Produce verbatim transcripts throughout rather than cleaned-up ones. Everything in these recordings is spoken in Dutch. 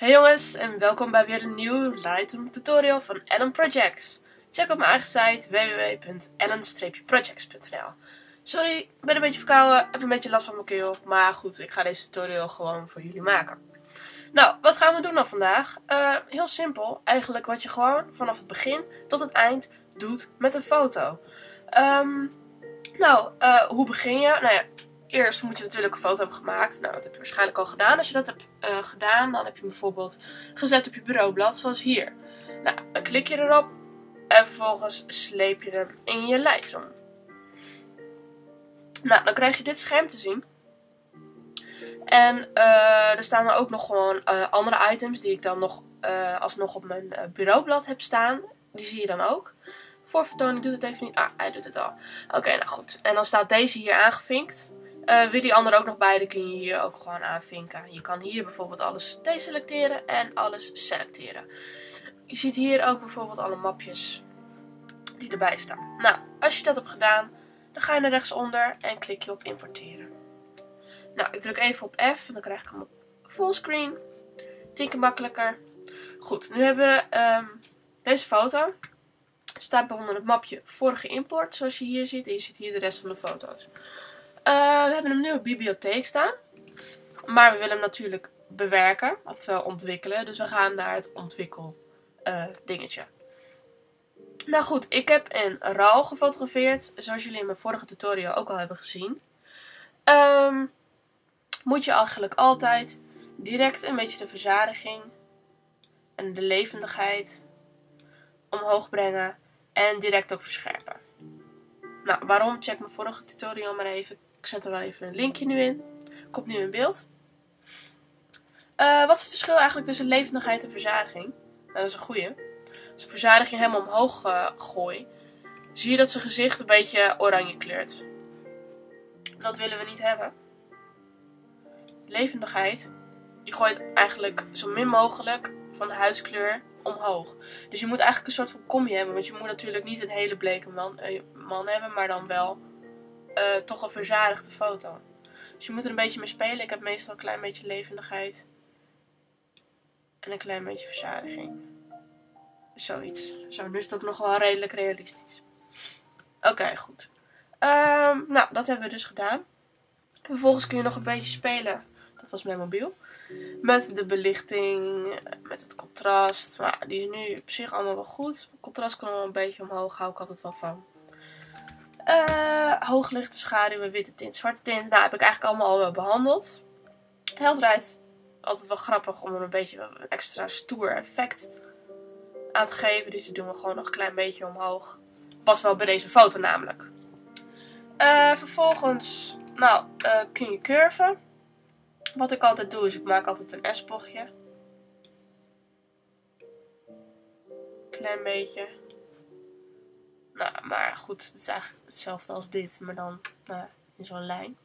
Hey jongens en welkom bij weer een nieuw Lightroom tutorial van Ellen Projects. Check op mijn eigen site w w w punt ellen projects punt n l. Sorry, ik ben een beetje verkouden, heb een beetje last van mijn keel, maar goed, ik ga deze tutorial gewoon voor jullie maken. Nou, wat gaan we doen dan vandaag? Uh, heel simpel, eigenlijk wat je gewoon vanaf het begin tot het eind doet met een foto. Um, nou, uh, hoe begin je? Nou ja, eerst moet je natuurlijk een foto hebben gemaakt. Nou, dat heb je waarschijnlijk al gedaan. Als je dat hebt uh, gedaan, dan heb je hem bijvoorbeeld gezet op je bureaublad, zoals hier. Nou, dan klik je erop en vervolgens sleep je hem in je Lightroom. Nou, dan krijg je dit scherm te zien. En uh, er staan er ook nog gewoon uh, andere items die ik dan nog uh, alsnog op mijn uh, bureaublad heb staan. Die zie je dan ook. Voor vertoning doet het even niet. Ah, hij doet het al. Oké, okay, nou goed. En dan staat deze hier aangevinkt. Uh, wil die andere ook nog bij, dan kun je hier ook gewoon aanvinken. Je kan hier bijvoorbeeld alles deselecteren en alles selecteren. Je ziet hier ook bijvoorbeeld alle mapjes die erbij staan. Nou, als je dat hebt gedaan, dan ga je naar rechtsonder en klik je op importeren. Nou, ik druk even op F en dan krijg ik hem op fullscreen. Tien keer makkelijker. Goed, nu hebben we um, deze foto. Staat onder het mapje vorige import, zoals je hier ziet. En je ziet hier de rest van de foto's. Uh, we hebben hem nu op bibliotheek staan. Maar we willen hem natuurlijk bewerken, oftewel ontwikkelen. Dus we gaan naar het ontwikkel uh, dingetje. Nou goed, ik heb in RAW gefotografeerd. Zoals jullie in mijn vorige tutorial ook al hebben gezien. Um, moet je eigenlijk altijd direct een beetje de verzadiging en de levendigheid omhoog brengen. En direct ook verscherpen. Nou, waarom? Check mijn vorige tutorial maar even. Ik zet er wel even een linkje nu in. Komt nu in beeld. Uh, wat is het verschil eigenlijk tussen levendigheid en verzadiging? Nou, dat is een goeie. Als ik verzadiging helemaal omhoog uh, gooi, zie je dat zijn gezicht een beetje oranje kleurt. Dat willen we niet hebben. Levendigheid. Je gooit eigenlijk zo min mogelijk van de huidskleur omhoog. Dus je moet eigenlijk een soort van kombi hebben. Want je moet natuurlijk niet een hele bleke man, uh, man hebben. Maar dan wel uh, toch een verzadigde foto. Dus je moet er een beetje mee spelen. Ik heb meestal een klein beetje levendigheid. En een klein beetje verzadiging. Zoiets. Zo, nu is dat nog wel redelijk realistisch. Oké, okay, goed. Um, nou, dat hebben we dus gedaan. Vervolgens kun je nog een beetje spelen. Dat was mijn mobiel. Met de belichting, met het contrast. Maar die is nu op zich allemaal wel goed. Het contrast kan wel een beetje omhoog, hou ik altijd wel van. Uh, hooglichte schaduwen, witte tint, zwarte tint. Nou, heb ik eigenlijk allemaal al wel behandeld. Helderheid, altijd wel grappig om er een beetje een extra stoer effect aan te geven. Dus die doen we gewoon nog een klein beetje omhoog. Past wel bij deze foto namelijk. Uh, vervolgens, nou, uh, kun je curven. Wat ik altijd doe is, ik maak altijd een S-bochtje. Klein beetje. Nou, maar goed, het is eigenlijk hetzelfde als dit, maar dan nou, in zo'n lijn.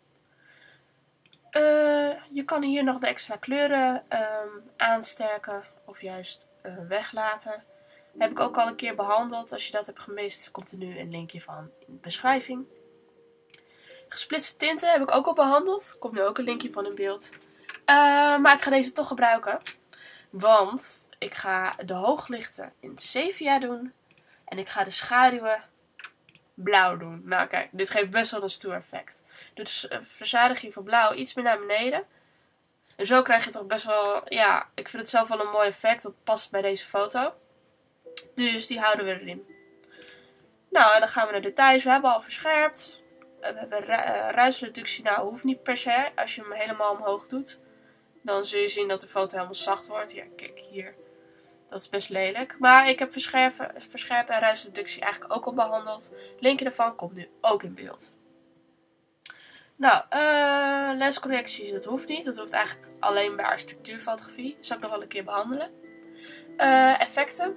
Uh, je kan hier nog de extra kleuren um, aansterken of juist uh, weglaten. Dat heb ik ook al een keer behandeld. Als je dat hebt gemist, komt er nu een linkje van in de beschrijving. Gesplitste tinten heb ik ook al behandeld. Komt nu ook een linkje van in beeld. Uh, maar ik ga deze toch gebruiken. Want ik ga de hooglichten in sepia doen. En ik ga de schaduwen blauw doen. Nou kijk, dit geeft best wel een stoer effect. Dus uh, verzadiging van blauw iets meer naar beneden. En zo krijg je toch best wel, ja, ik vind het zelf wel een mooi effect. Dat past bij deze foto. Dus die houden we erin. Nou, en dan gaan we naar details. We hebben al verscherpt. We hebben ru uh, ruisreductie. Nou, hoeft niet per se. Als je hem helemaal omhoog doet, dan zul je zien dat de foto helemaal zacht wordt. Ja, kijk hier. Dat is best lelijk. Maar ik heb verscherpen, verscherpen en ruisreductie eigenlijk ook al behandeld. Linkje daarvan komt nu ook in beeld. Nou, uh, lenscorrecties, dat hoeft niet. Dat hoeft eigenlijk alleen bij architectuurfotografie. Dat zal ik nog wel een keer behandelen. Uh, effecten.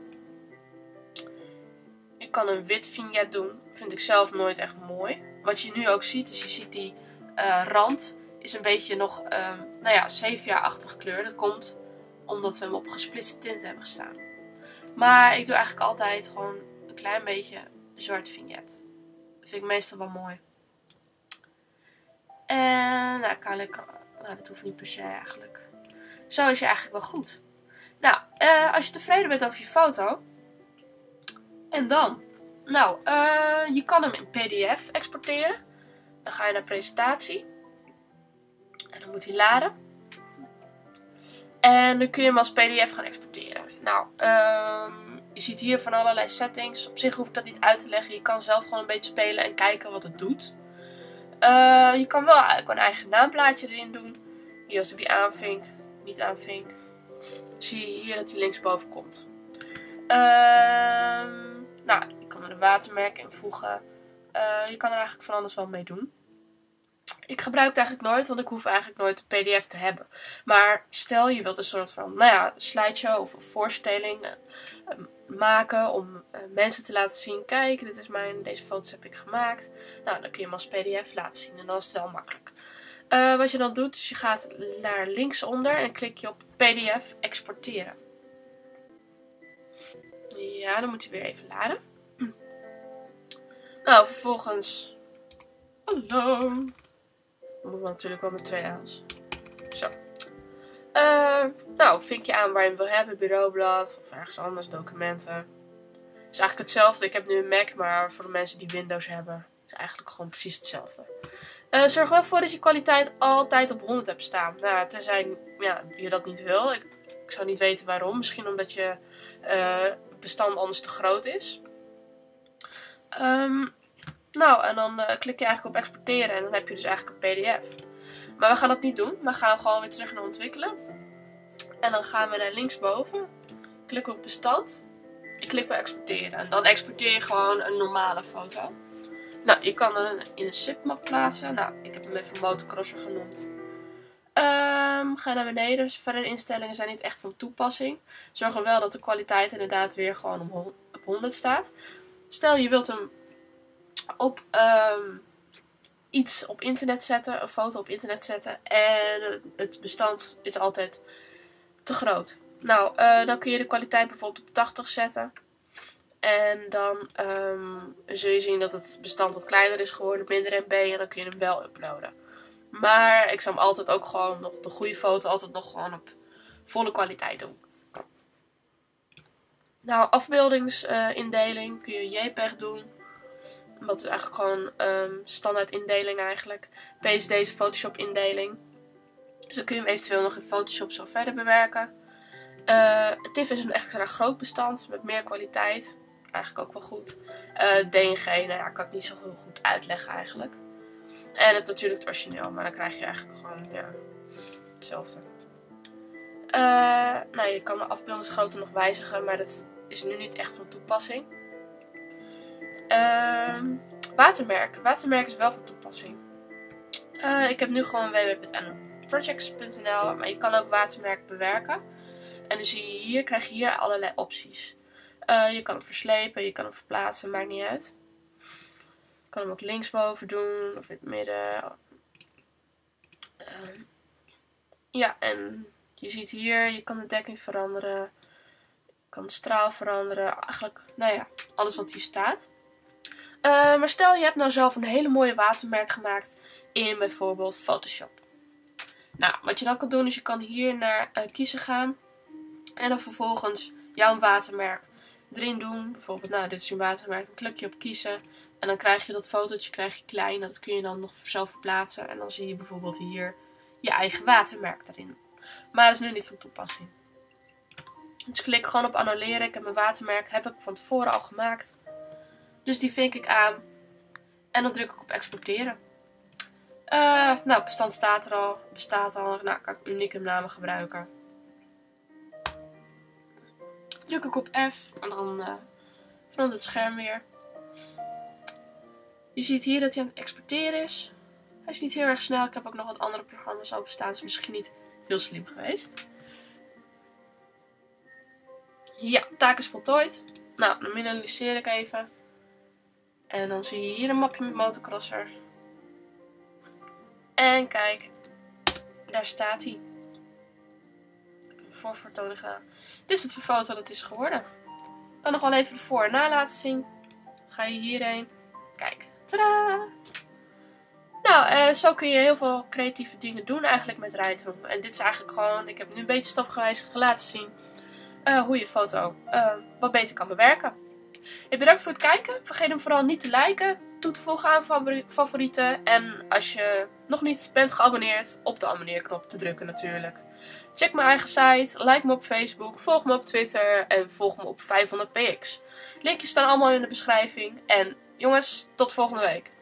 Ik kan een wit vignet doen. Vind ik zelf nooit echt mooi. Wat je nu ook ziet, is je ziet die uh, rand is een beetje nog, uh, nou ja, sepia-achtige kleur. Dat komt omdat we hem op gesplitste tint hebben gestaan. Maar ik doe eigenlijk altijd gewoon een klein beetje zwart vignet. Dat vind ik meestal wel mooi. En nou, kan ik, nou dat hoeft niet per se eigenlijk. Zo is je eigenlijk wel goed. Nou, uh, als je tevreden bent over je foto. En dan. Nou, uh, je kan hem in P D F exporteren. Dan ga je naar presentatie. En dan moet hij laden. En dan kun je hem als P D F gaan exporteren. Nou, uh, je ziet hier van allerlei settings. Op zich hoef ik dat niet uit te leggen. Je kan zelf gewoon een beetje spelen en kijken wat het doet. Uh, je kan wel eigenlijk een eigen naamplaatje erin doen. Hier als ik die aanvink, niet aanvink, zie je hier dat hij linksboven komt. Uh, nou, je kan er een watermerk in voegen. Uh, je kan er eigenlijk van alles wel mee doen. Ik gebruik het eigenlijk nooit, want ik hoef eigenlijk nooit een P D F te hebben. Maar stel je wilt een soort van, nou ja, slideshow of een voorstelling uh, uh, maken om uh, mensen te laten zien. Kijk, dit is mijn, deze foto's heb ik gemaakt. Nou, dan kun je hem als P D F laten zien en dan is het wel makkelijk. Uh, wat je dan doet, is je gaat naar linksonder en klik je op P D F exporteren. Ja, dan moet hij weer even laden. Hm. Nou, vervolgens... Hallo! Dat moet natuurlijk wel met twee L's. Zo. Uh, nou, vink je aan waar je hem wil hebben. Bureaublad of ergens anders. Documenten. Het is eigenlijk hetzelfde. Ik heb nu een Mac, maar voor de mensen die Windows hebben. Is eigenlijk gewoon precies hetzelfde. Uh, zorg wel voor dat je kwaliteit altijd op honderd hebt staan. Nou, tenzij ja, je dat niet wil. Ik, ik zou niet weten waarom. Misschien omdat je uh, bestand anders te groot is. Um, nou, en dan uh, klik je eigenlijk op exporteren. En dan heb je dus eigenlijk een P D F. Maar we gaan dat niet doen. We gaan gewoon weer terug naar ontwikkelen. En dan gaan we naar linksboven. Klik op bestand. Ik klik op exporteren. En dan exporteer je gewoon een normale foto. Nou, je kan hem in een zipmap plaatsen. Nou, ik heb hem even motocrosser genoemd. Um, ga naar beneden. Dus verder instellingen zijn niet echt van toepassing. Zorg er wel dat de kwaliteit inderdaad weer gewoon op honderd staat. Stel je wilt hem op um, iets op internet zetten. Een foto op internet zetten. En het bestand is altijd te groot. Nou, uh, dan kun je de kwaliteit bijvoorbeeld op tachtig zetten. En dan um, zul je zien dat het bestand wat kleiner is geworden, minder M B, en dan kun je hem wel uploaden. Maar ik zou hem altijd ook gewoon nog de goede foto altijd nog gewoon op volle kwaliteit doen. Nou, afbeeldingsindeling uh, kun je JPEG doen. Dat is eigenlijk gewoon um, standaard indeling eigenlijk. P S D is Photoshop indeling. Dus dan kun je hem eventueel nog in Photoshop zo verder bewerken. Uh, T I F is een extra groot bestand met meer kwaliteit. Eigenlijk ook wel goed. Uh, D N G, nou ja, kan ik niet zo heel goed uitleggen eigenlijk. En het natuurlijk het origineel, maar dan krijg je eigenlijk gewoon ja, hetzelfde. Uh, nou, je kan de afbeeldingsgrootte nog wijzigen, maar dat is nu niet echt van toepassing. Uh, watermerk. Watermerk is wel van toepassing. Uh, ik heb nu gewoon w w w punt n l projects punt n l, maar je kan ook watermerk bewerken. En dan zie je hier, krijg je hier allerlei opties. Uh, je kan hem verslepen, je kan hem verplaatsen, maakt niet uit. Je kan hem ook linksboven doen of in het midden. Uh, ja, en je ziet hier, je kan de dekking veranderen. Je kan de straal veranderen. Eigenlijk, nou ja, alles wat hier staat. Uh, maar stel je hebt nou zelf een hele mooie watermerk gemaakt in bijvoorbeeld Photoshop. Nou, wat je dan kan doen is je kan hier naar uh, kiezen gaan. En dan vervolgens jouw watermerk erin doen. Bijvoorbeeld, nou, dit is je watermerk. Dan klik je op kiezen. En dan krijg je dat fotootje krijg je klein. Dat kun je dan nog zelf verplaatsen. En dan zie je bijvoorbeeld hier je eigen watermerk erin. Maar dat is nu niet van toepassing. Dus klik gewoon op annuleren. Ik heb mijn watermerk heb ik van tevoren al gemaakt. Dus die vink ik aan. En dan druk ik op exporteren. Uh, nou, bestand staat er al. Bestaat al. Nou, kan ik unieke namen gebruiken. Druk ik op F en dan uh, verandert het scherm weer. Je ziet hier dat hij aan het exporteren is. Hij is niet heel erg snel. Ik heb ook nog wat andere programma's openstaan. Dus misschien niet heel slim geweest. Ja, taak is voltooid. Nou, dan minimaliseer ik even. En dan zie je hier een mapje met motocrosser. En kijk, daar staat hij. Voorvertoning gedaan. Dit is het voor foto dat is geworden. Ik kan nog wel even de voor- en na laten zien. Ga je hierheen. Kijk. Tadaa! Nou, ja, uh, zo kun je heel veel creatieve dingen doen eigenlijk met Lightroom. En dit is eigenlijk gewoon, ik heb nu een beetje stapgewijs laten zien uh, hoe je een foto uh, wat beter kan bewerken. Ik bedankt voor het kijken. Vergeet hem vooral niet te liken, toe te voegen aan favorieten. En als je nog niet bent geabonneerd, op de abonneerknop te drukken natuurlijk. Check mijn eigen site, like me op Facebook, volg me op Twitter en volg me op vijfhonderd p x. Linkjes staan allemaal in de beschrijving. En jongens, tot volgende week.